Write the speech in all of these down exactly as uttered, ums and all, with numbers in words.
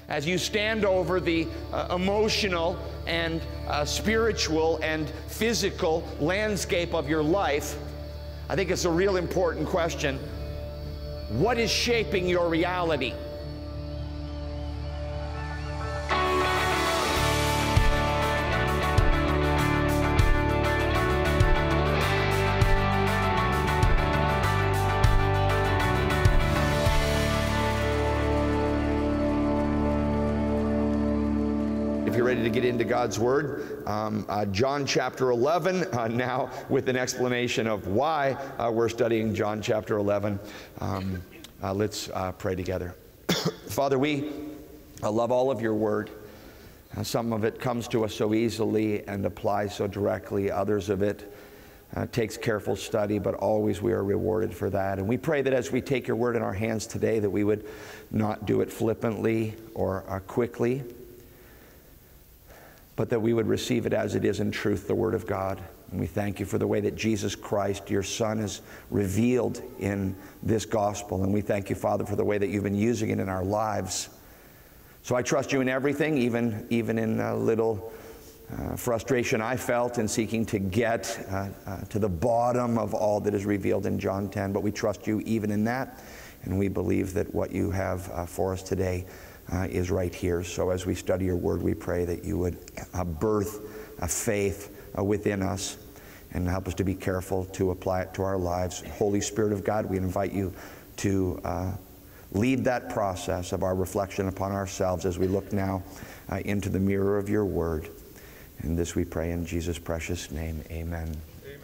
as you stand over the uh, emotional and uh, spiritual and physical landscape of your life, I think it's a real important question. What is shaping your reality? If you're ready to get into God's Word, um, uh, John chapter eleven, uh, now with an explanation of why uh, we're studying John chapter eleven. Um, uh, let's uh, pray together. Father, we uh, love all of your Word. Uh, some of it comes to us so easily and applies so directly. Others of it uh, takes careful study, but always we are rewarded for that. And we pray that as we take your Word in our hands today, that we would not do it flippantly or uh, quickly, but that we would receive it as it is in truth, the Word of God. And we thank you for the way that Jesus Christ, your Son, is revealed in this gospel. And we thank you, Father, for the way that you've been using it in our lives. So I trust you in everything, even, even in a little uh, frustration I felt in seeking to get uh, uh, to the bottom of all that is revealed in John ten. But we trust you even in that, and we believe that what you have uh, for us today Uh, is right here. So as we study your word, we pray that you would uh, birth a faith uh, within us and help us to be careful to apply it to our lives. Holy Spirit of God, we invite you to uh, lead that process of our reflection upon ourselves as we look now uh, into the mirror of your word. And this we pray in Jesus' precious name. Amen.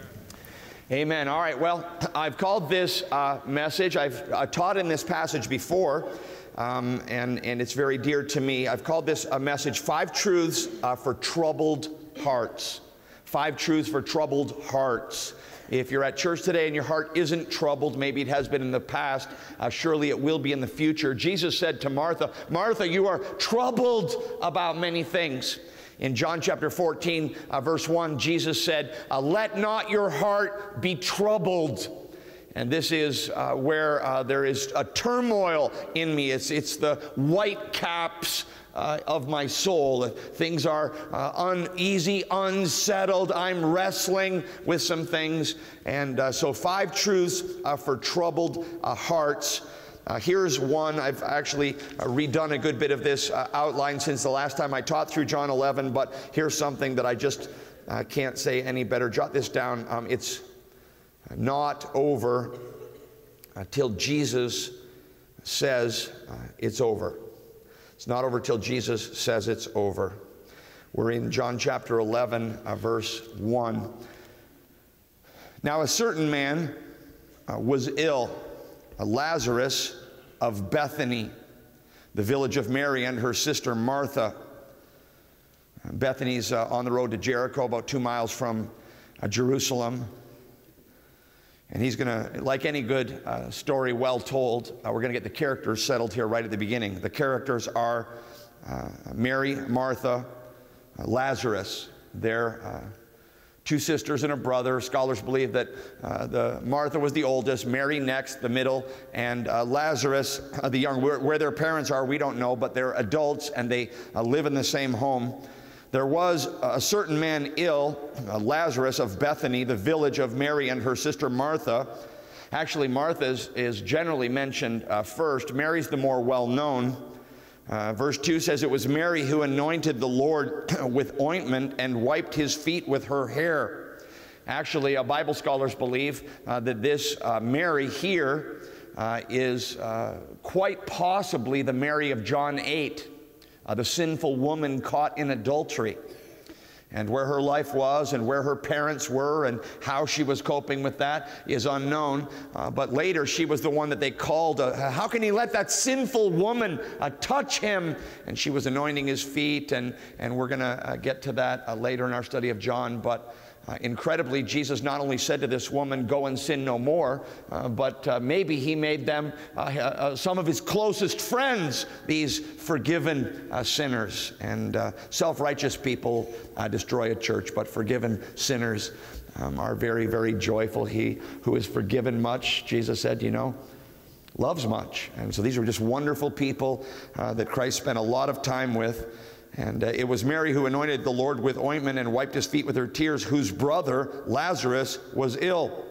Amen. All right, well, I've called this uh, message, I've uh, taught in this passage before, um, and, and it's very dear to me. I've called this a message, Five Truths uh, for Troubled Hearts. Five Truths for Troubled Hearts. If you're at church today and your heart isn't troubled, maybe it has been in the past, uh, surely it will be in the future. Jesus said to Martha, Martha, you are troubled about many things. In John chapter fourteen, uh, verse one, Jesus said, uh, let not your heart be troubled. And this is uh, where uh, there is a turmoil in me. It's, it's the white caps uh, of my soul. Things are uh, uneasy, unsettled. I'm wrestling with some things. And uh, so five truths uh, for troubled uh, hearts. Uh, here's one. I've actually uh, redone a good bit of this uh, outline since the last time I taught through John eleven, but here's something that I just uh, can't say any better. Jot this down. Um, it's not over until Jesus says uh, it's over. It's not over till Jesus says it's over. We're in John chapter eleven, uh, verse one. Now a certain man uh, was ill, a Lazarus of Bethany, the village of Mary and her sister Martha. Bethany's uh, on the road to Jericho, about two miles from uh, Jerusalem. And he's going to, like any good uh, story well told, uh, we're going to get the characters settled here right at the beginning. The characters are uh, Mary, Martha, uh, Lazarus. They're uh, two sisters and a brother. Scholars believe that uh, the Martha was the oldest, Mary next, the middle, and uh, Lazarus, uh, the young. Where, where their parents are, we don't know, but they're adults and they uh, live in the same home. There was a certain man ill, uh, Lazarus of Bethany, the village of Mary and her sister Martha. Actually, Martha is, is generally mentioned uh, first. Mary's the more well-known. Uh, verse two says, it was Mary who anointed the Lord with ointment and wiped his feet with her hair. Actually, uh, Bible scholars believe uh, that this uh, Mary here uh, is uh, quite possibly the Mary of John eight. Uh, the sinful woman caught in adultery, and where her life was and where her parents were and how she was coping with that is unknown. Uh, but later she was the one that they called, uh, how can he let that sinful woman uh, touch him? And she was anointing his feet, and, and we're going to uh, get to that uh, later in our study of John. But Uh, incredibly, Jesus not only said to this woman, go and sin no more, uh, but uh, maybe he made them uh, uh, some of his closest friends, these forgiven uh, sinners. And uh, self-righteous people uh, destroy a church, but forgiven sinners um, are very, very joyful. He who is forgiven much, Jesus said, you know, loves much. And so these were just wonderful people uh, that Christ spent a lot of time with. And uh, it was Mary who anointed the Lord with ointment and wiped his feet with her tears, whose brother Lazarus was ill.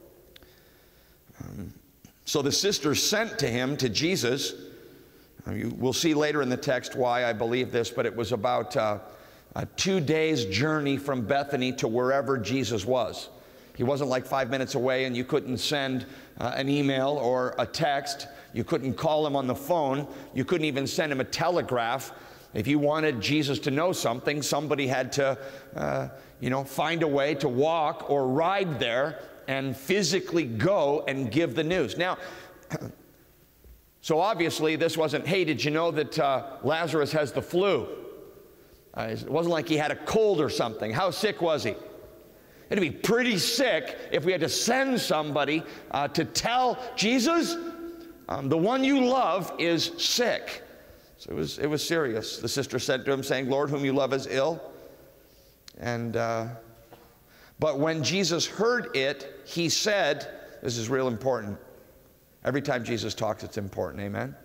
Um, so the sisters sent to him, to Jesus. Uh, you, we'll see later in the text why I believe this, but it was about uh, a two days journey from Bethany to wherever Jesus was. He wasn't like five minutes away, and you couldn't send uh, an email or a text. You couldn't call him on the phone. You couldn't even send him a telegraph. If you wanted Jesus to know something, somebody had to, uh, you know, find a way to walk or ride there and physically go and give the news. Now, so obviously this wasn't, hey, did you know that uh, Lazarus has the flu? Uh, it wasn't like he had a cold or something. How sick was he? It'd be pretty sick if we had to send somebody uh, to tell Jesus, um, the one you love is sick. So it was, it was serious. The sister said to him, saying, Lord, whom you love is ill. And, uh, but when Jesus heard it, he said, this is real important. Every time Jesus talks, it's important, amen?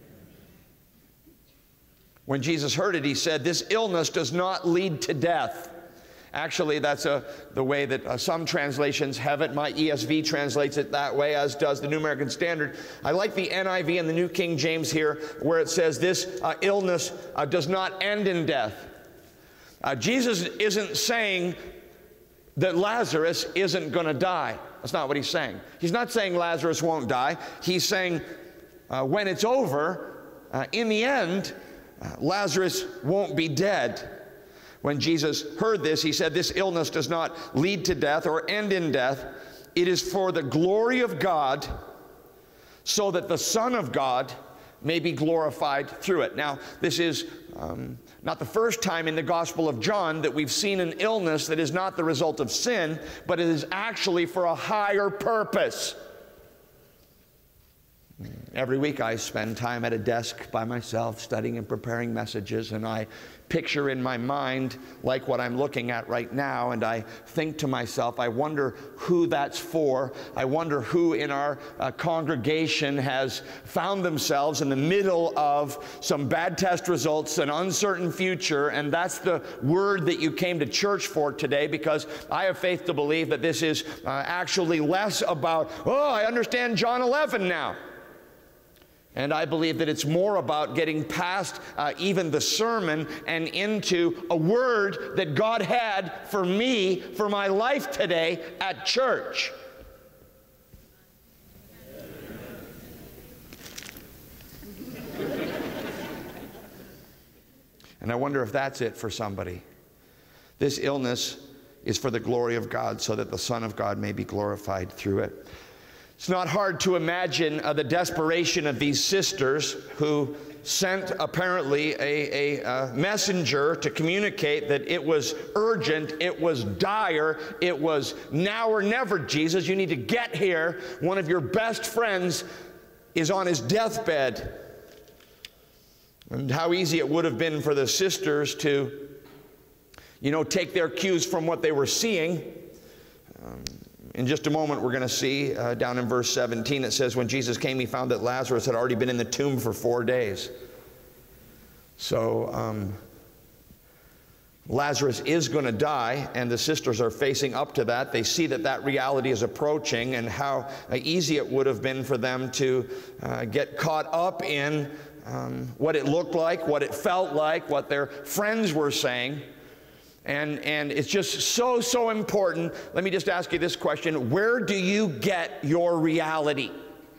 When Jesus heard it, he said, this illness does not lead to death. Actually, that's a, the way that uh, some translations have it. My E S V translates it that way, as does the New American Standard. I like the N I V and the New King James here, where it says this uh, illness uh, does not end in death. Uh, Jesus isn't saying that Lazarus isn't going to die. That's not what he's saying. He's not saying Lazarus won't die. He's saying uh, when it's over, uh, in the end, uh, Lazarus won't be dead. When Jesus heard this, he said, this illness does not lead to death or end in death. It is for the glory of God, so that the Son of God may be glorified through it. Now, this is um, not the first time in the Gospel of John that we've seen an illness that is not the result of sin, but it is actually for a higher purpose. Every week I spend time at a desk by myself studying and preparing messages, and I picture in my mind like what I'm looking at right now, and I think to myself, I wonder who that's for. I wonder who in our uh, congregation has found themselves in the middle of some bad test results, an uncertain future, and that's the word that you came to church for today, because I have faith to believe that this is uh, actually less about, oh, I understand John eleven now. And I believe that it's more about getting past uh, even the sermon and into a word that God had for me, for my life today at church. And I wonder if that's it for somebody. This illness is for the glory of God, so that the Son of God may be glorified through it. It's not hard to imagine uh, the desperation of these sisters who sent apparently a, a, a messenger to communicate that it was urgent, it was dire, it was now or never, Jesus, you need to get here. One of your best friends is on his deathbed. And how easy it would have been for the sisters to, you know, take their cues from what they were seeing. Um, In just a moment, we're going to see uh, down in verse seventeen, it says, when Jesus came, he found that Lazarus had already been in the tomb for four days. So um, Lazarus is going to die, and the sisters are facing up to that. They see that that reality is approaching, and how uh, easy it would have been for them to uh, get caught up in um, what it looked like, what it felt like, what their friends were saying. And, and it's just so, so important. Let me just ask you this question. Where do you get your reality?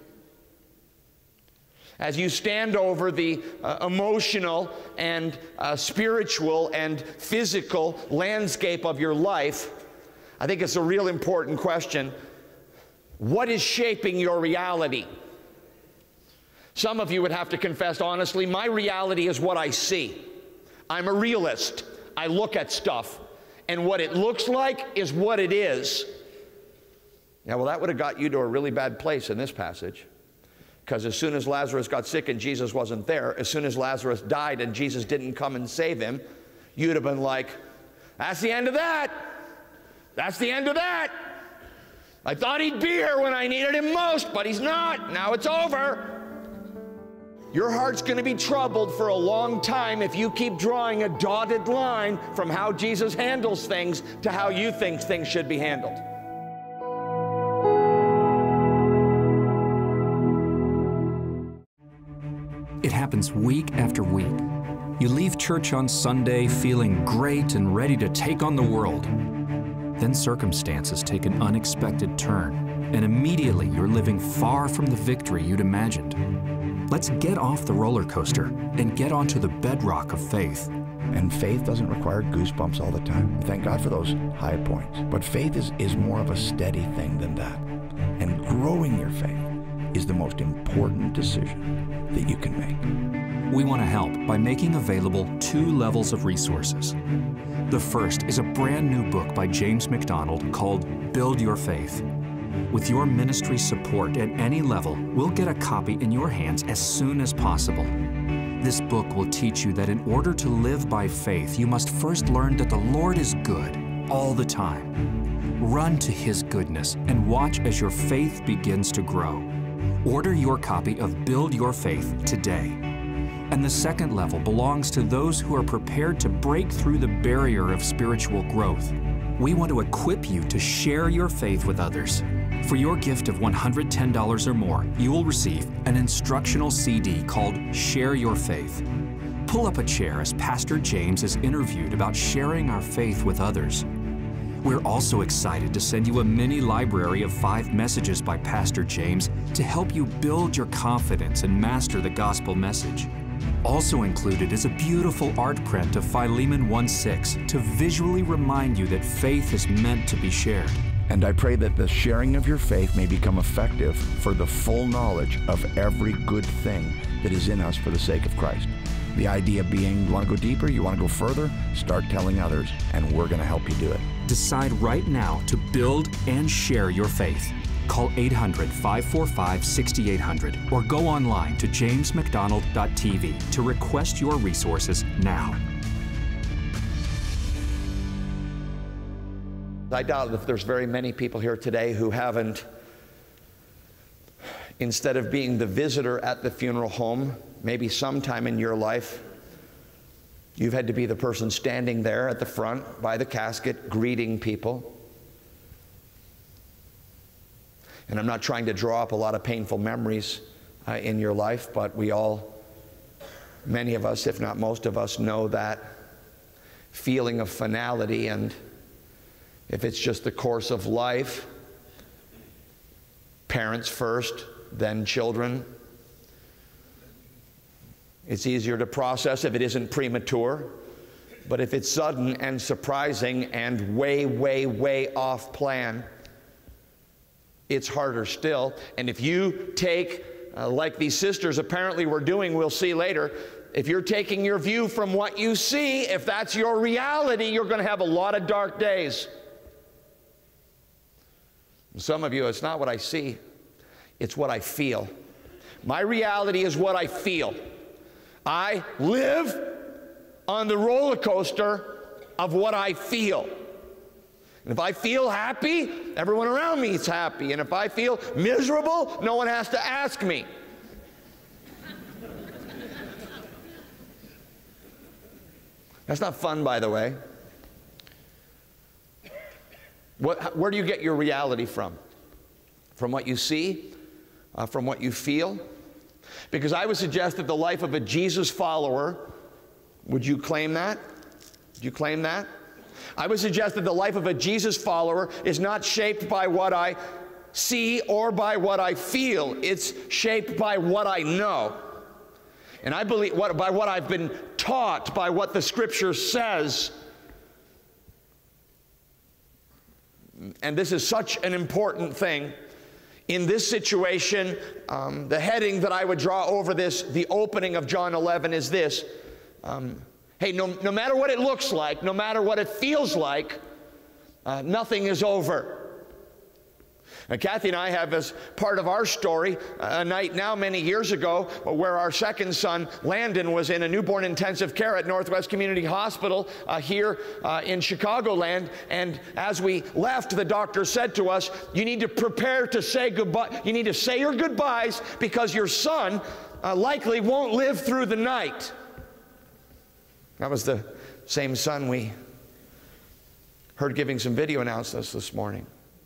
As you stand over the uh, emotional and uh, spiritual and physical landscape of your life, I think it's a real important question. What is shaping your reality? Some of you would have to confess honestly, my reality is what I see. I'm a realist. I look at stuff, and what it looks like is what it is. Yeah, well, that would have got you to a really bad place in this passage, because as soon as Lazarus got sick and Jesus wasn't there, as soon as Lazarus died and Jesus didn't come and save him, you'd have been like, that's the end of that. That's the end of that. I thought he'd be here when I needed him most, but he's not. Now it's over. Your heart's going to be troubled for a long time if you keep drawing a dotted line from how Jesus handles things to how you think things should be handled. It happens week after week. You leave church on Sunday feeling great and ready to take on the world. Then circumstances take an unexpected turn, and immediately you're living far from the victory you'd imagined. Let's get off the roller coaster and get onto the bedrock of faith. And faith doesn't require goosebumps all the time. Thank God for those high points. But faith is, is more of a steady thing than that. And growing your faith is the most important decision that you can make. We want to help by making available two levels of resources. The first is a brand new book by James MacDonald called Build Your Faith. With your ministry support at any level, we'll get a copy in your hands as soon as possible. This book will teach you that in order to live by faith, you must first learn that the Lord is good all the time. Run to His goodness and watch as your faith begins to grow. Order your copy of Build Your Faith today. And the second level belongs to those who are prepared to break through the barrier of spiritual growth. We want to equip you to share your faith with others. For your gift of one hundred ten dollars or more, you will receive an instructional C D called Share Your Faith. Pull up a chair as Pastor James is interviewed about sharing our faith with others. We're also excited to send you a mini library of five messages by Pastor James to help you build your confidence and master the gospel message. Also included is a beautiful art print of Philemon one six to visually remind you that faith is meant to be shared. And I pray that the sharing of your faith may become effective for the full knowledge of every good thing that is in us for the sake of Christ. The idea being, you want to go deeper, you want to go further, start telling others, and we're going to help you do it. Decide right now to build and share your faith. Call eight hundred, five four five, six eight zero zero or go online to james macdonald dot t v to request your resources now. I doubt if there's very many people here today who haven't, instead of being the visitor at the funeral home, maybe sometime in your life, you've had to be the person standing there at the front by the casket, greeting people. And I'm not trying to draw up a lot of painful memories uh, in your life, but we all, many of us, if not most of us, know that feeling of finality. And if it's just the course of life, parents first, then children, it's easier to process if it isn't premature. But if it's sudden and surprising and way, way, way off plan, it's harder still. And if you take, uh, like these sisters apparently were doing, we'll see later, if you're taking your view from what you see, if that's your reality, you're going to have a lot of dark days. Some of you, it's not what I see, it's what I feel. My reality is what I feel. I live on the roller coaster of what I feel. And if I feel happy, everyone around me is happy. And if I feel miserable, no one has to ask me. That's not fun, by the way. What, where do you get your reality from? From what you see? Uh, from what you feel? Because I would suggest that the life of a Jesus follower, would you claim that? Would you claim that? I would suggest that the life of a Jesus follower is not shaped by what I see or by what I feel. It's shaped by what I know. And I believe what, by what I've been taught, by what the Scripture says. And this is such an important thing. In this situation, um, the heading that I would draw over this, the opening of John eleven, is this. Um, hey, no, no matter what it looks like, no matter what it feels like, uh, nothing is over. Now, Kathy and I have, as part of our story, a night now many years ago where our second son, Landon, was in a newborn intensive care at Northwest Community Hospital uh, here uh, in Chicagoland. And as we left, the doctor said to us, you need to prepare to say goodbye. You need to say your goodbyes because your son uh, likely won't live through the night. That was the same son we heard giving some video announcements this morning.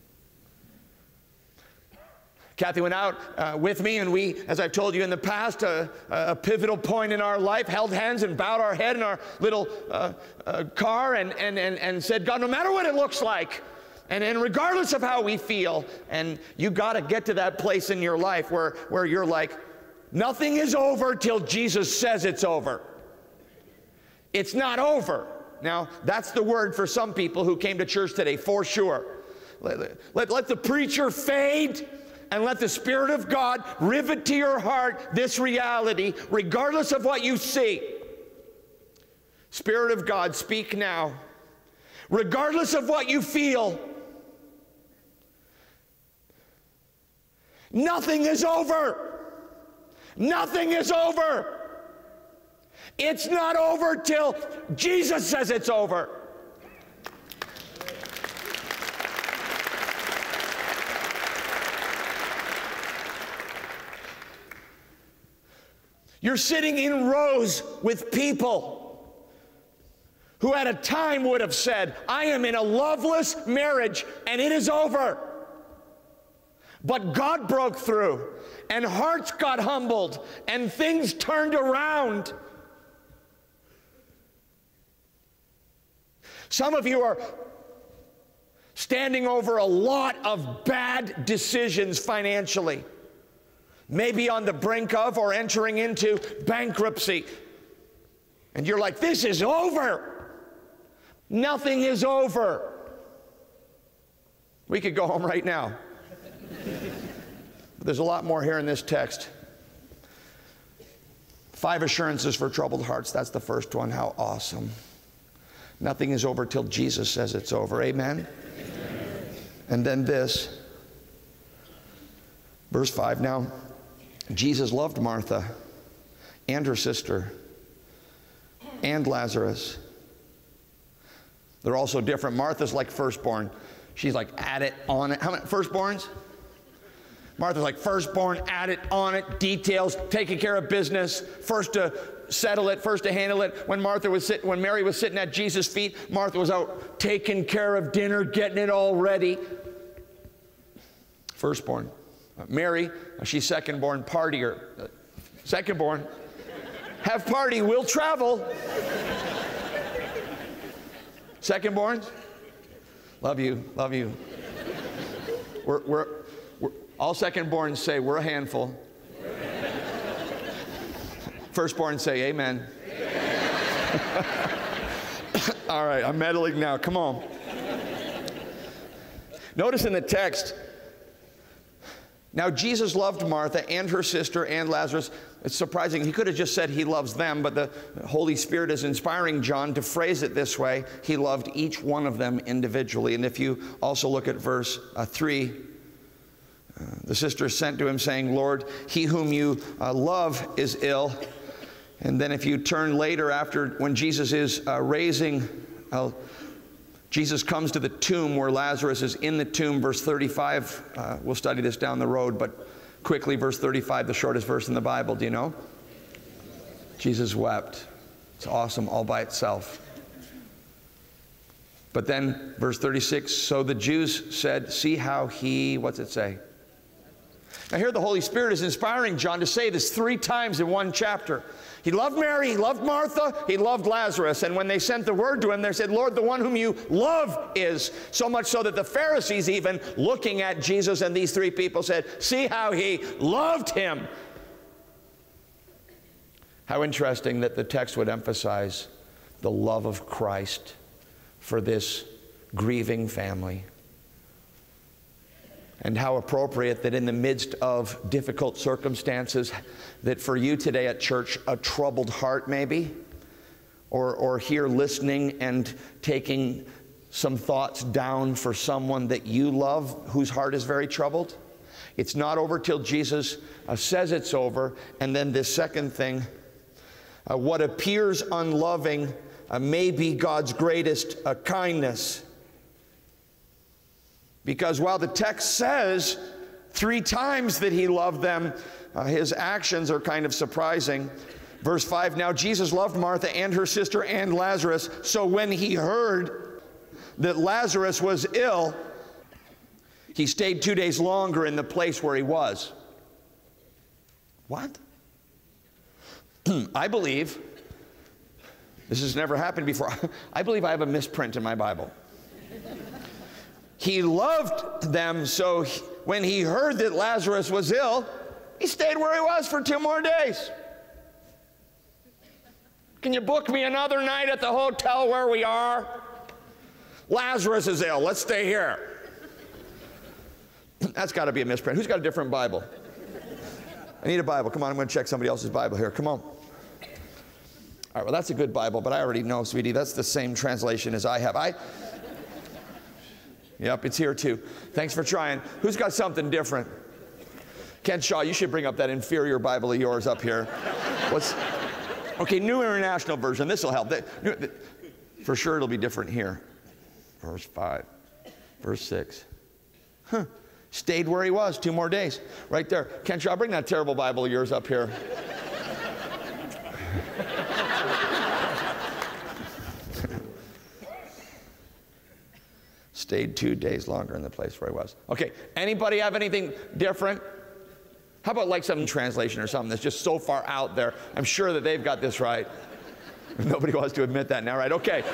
Kathy went out uh, with me, and we, as I've told you in the past, uh, a pivotal point in our life, held hands and bowed our head in our little uh, uh, car and, and, and, and said, God, no matter what it looks like, and, and regardless of how we feel, and you got to get to that place in your life where, where you're like, nothing is over till Jesus says it's over. It's not over. Now, that's the word for some people who came to church today, for sure. Let, let, let the preacher fade, and let the Spirit of God rivet to your heart this reality, regardless of what you see. Spirit of God, speak now. Regardless of what you feel, nothing is over. Nothing is over. It's not over till Jesus says it's over. You're sitting in rows with people who at a time would have said, I am in a loveless marriage and it is over. But God broke through and hearts got humbled and things turned around. Some of you are standing over a lot of bad decisions financially. Maybe on the brink of or entering into bankruptcy. And you're like, this is over. Nothing is over. We could go home right now. But there's a lot more here in this text. Five assurances for troubled hearts. That's the first one. How awesome. Nothing is over till Jesus says it's over. Amen? Amen. And then this. Verse five. Now, Jesus loved Martha and her sister and Lazarus. They're also different. Martha's like firstborn. She's like at it, on it. How many firstborns? Martha's like firstborn, at it, on it, details, taking care of business, first to settle it, first to handle it. When Martha was sitting, when Mary was sitting at Jesus' feet, Martha was out taking care of dinner, getting it all ready. Firstborn. Mary, she's second-born, partier. Second-born, have party, we'll travel. Second-borns, love you, love you. We're, we're, we're, all second-borns say, we're a handful. Firstborns say, amen. Amen. All right, I'm meddling now, come on. Notice in the text, now, Jesus loved Martha and her sister and Lazarus. It's surprising. He could have just said he loves them, but the Holy Spirit is inspiring John to phrase it this way. He loved each one of them individually. And if you also look at verse uh, three, uh, the sister sent to him saying, Lord, he whom you uh, love is ill. And then if you turn later after when Jesus is uh, raising uh, Jesus comes to the tomb where Lazarus is in the tomb, verse thirty-five. Uh, we'll study this down the road, but quickly, verse thirty-five, the shortest verse in the Bible. Do you know? Jesus wept. It's awesome all by itself. But then, verse thirty-six, so the Jews said, see how he, what's it say? Now here the Holy Spirit is inspiring John to say this three times in one chapter. He loved Mary, he loved Martha, he loved Lazarus. And when they sent the word to him, they said, Lord, the one whom you love is. So much so that the Pharisees even, looking at Jesus and these three people, said, see how he loved him. How interesting that the text would emphasize the love of Christ for this grieving family. And how appropriate that in the midst of difficult circumstances, that for you today at church, a troubled heart maybe, or, or here listening and taking some thoughts down for someone that you love whose heart is very troubled? It's not over till Jesus uh, says it's over. And then this second thing, uh, what appears unloving uh, may be God's greatest uh, kindness. Because while the text says three times that he loved them, uh, his actions are kind of surprising. Verse five, now Jesus loved Martha and her sister and Lazarus. So when he heard that Lazarus was ill, he stayed two days longer in the place where he was. What? I believe, this has never happened before, I believe I have a misprint in my Bible. He loved them, so he, when he heard that Lazarus was ill, he stayed where he was for two more days. Can you book me another night at the hotel where we are? Lazarus is ill. Let's stay here. That's got to be a misprint. Who's got a different Bible? I need a Bible. Come on, I'm going to check somebody else's Bible here. Come on. All right, well, that's a good Bible, but I already know, sweetie, that's the same translation as I have. I... Yep, it's here too. Thanks for trying. Who's got something different? Ken Shaw, you should bring up that inferior Bible of yours up here. What's... Okay, New International Version. This will help. For sure it'll be different here. Verse five. Verse six. Huh. Stayed where he was two more days. Right there. Ken Shaw, bring that terrible Bible of yours up here. Stayed two days longer in the place where he was. Okay, anybody have anything different? How about like some translation or something that's just so far out there? I'm sure that they've got this right. Nobody wants to admit that now, right? Okay.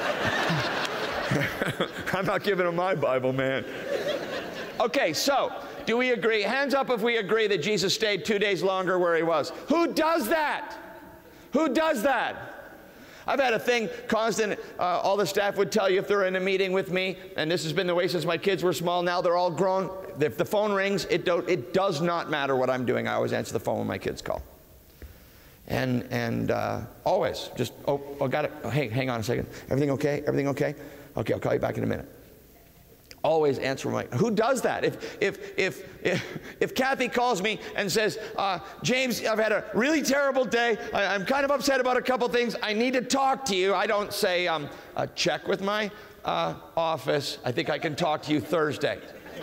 I'm not giving them my Bible, man. Okay, so do we agree? Hands up if we agree that Jesus stayed two days longer where he was. Who does that? Who does that? I've had a thing constant, uh, all the staff would tell you if they're in a meeting with me, and this has been the way since my kids were small, now they're all grown. If the phone rings, it, don't, it does not matter what I'm doing. I always answer the phone when my kids call. And, and uh, always, just, oh, oh, got it. Oh, hey, hang on a second. Everything okay? Everything okay? Okay, I'll call you back in a minute. Always answer my, who does that? If, if, if, if, if Kathy calls me and says, uh, James, I've had a really terrible day. I, I'm kind of upset about a couple things. I need to talk to you. I don't say, um, uh, check with my uh, office. I think I can talk to you Thursday.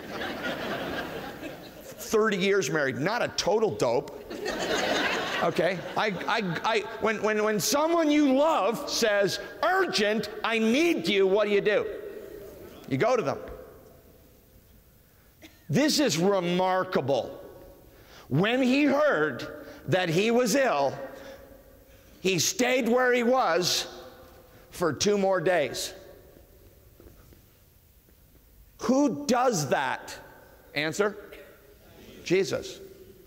thirty years married, not a total dope. Okay, I, I, I, when, when, when someone you love says, urgent, I need you, what do you do? You go to them. This is remarkable. When he heard that he was ill, he stayed where he was for two more days. Who does that? Answer? Jesus.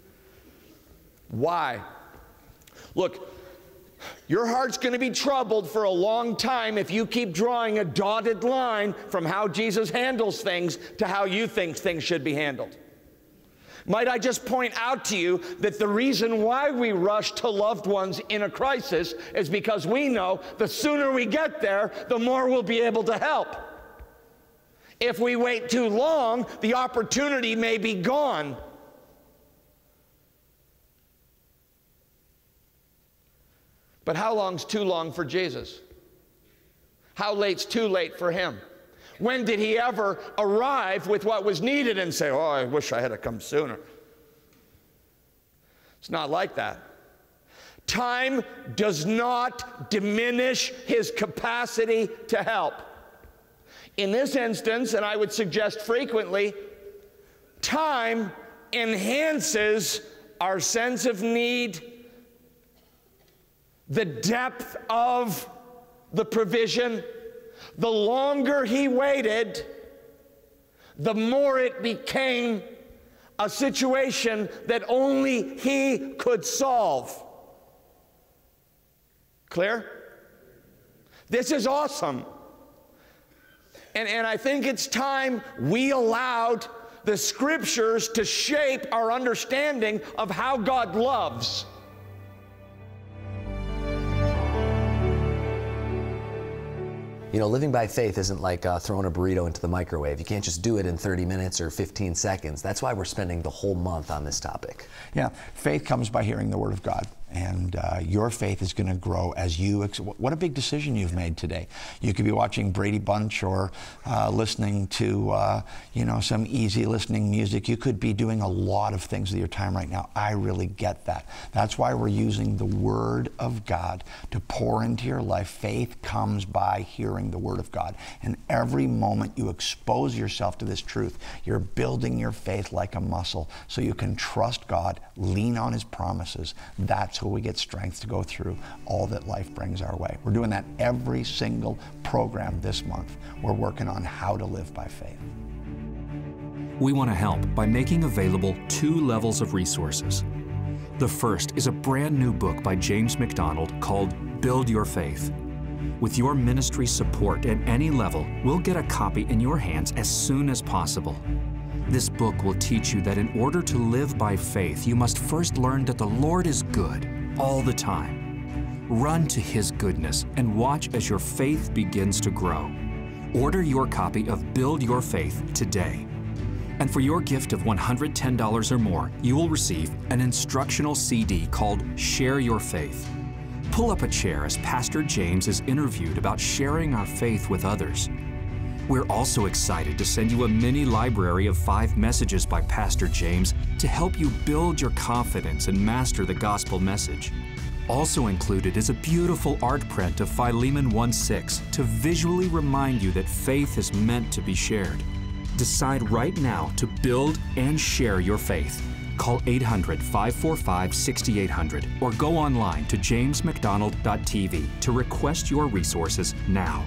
Why? Look, your heart's going to be troubled for a long time if you keep drawing a dotted line from how Jesus handles things to how you think things should be handled. Might I just point out to you that the reason why we rush to loved ones in a crisis is because we know the sooner we get there, the more we'll be able to help. If we wait too long, the opportunity may be gone. But how long's too long for Jesus? How late's too late for him? When did he ever arrive with what was needed and say, oh, I wish I had come sooner? It's not like that. Time does not diminish his capacity to help. In this instance, and I would suggest frequently, time enhances our sense of need, the depth of the provision. The longer he waited, the more it became a situation that only he could solve. Clear? This is awesome. And, and I think it's time we allowed the scriptures to shape our understanding of how God loves. You know, living by faith isn't like uh, throwing a burrito into the microwave. You can't just do it in thirty minutes or fifteen seconds. That's why we're spending the whole month on this topic. Yeah, faith comes by hearing the Word of God. And uh, your faith is going to grow as you, ex what a big decision you've made today. You could be watching Brady Bunch or uh, listening to, uh, you know, some easy listening music. You could be doing a lot of things with your time right now. I really get that. That's why we're using the Word of God to pour into your life. Faith comes by hearing the Word of God. And every moment you expose yourself to this truth, you're building your faith like a muscle so you can trust God, lean on His promises. That's so we get strength to go through all that life brings our way. We're doing that every single program this month. We're working on how to live by faith. We want to help by making available two levels of resources. The first is a brand new book by James MacDonald called Build Your Faith. With your ministry support at any level, we'll get a copy in your hands as soon as possible. This book will teach you that in order to live by faith, you must first learn that the Lord is good all the time. Run to His goodness and watch as your faith begins to grow. Order your copy of Build Your Faith today. And for your gift of one hundred ten dollars or more, you will receive an instructional C D called Share Your Faith. Pull up a chair as Pastor James is interviewed about sharing our faith with others. We're also excited to send you a mini library of five messages by Pastor James to help you build your confidence and master the gospel message. Also included is a beautiful art print of Philemon one six to visually remind you that faith is meant to be shared. Decide right now to build and share your faith. Call eight hundred, five four five, six eight zero zero or go online to james macdonald dot t v to request your resources now.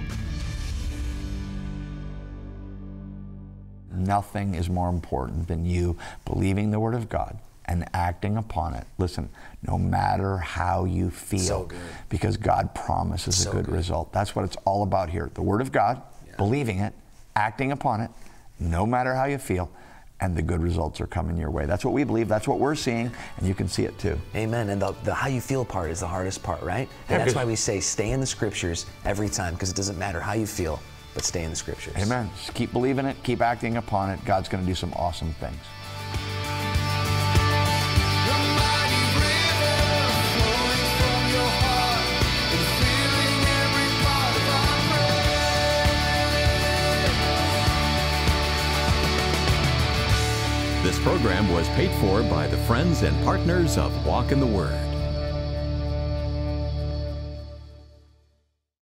Nothing is more important than you believing the Word of God and acting upon it. Listen, no matter how you feel, so good. Because God promises So a good, good. result. That's what it's all about here. The Word of God, Yeah. believing it, acting upon it, no matter how you feel, and the good results are coming your way. That's what we believe. That's what we're seeing, and you can see it too. Amen. And the, the how you feel part is the hardest part, right? And Yeah, that's because- why we say stay in the Scriptures every time, because it doesn't matter how you feel, but stay in the Scriptures. Amen. Just keep believing it, keep acting upon it. God's going to do some awesome things. This program was paid for by the friends and partners of Walk in the Word.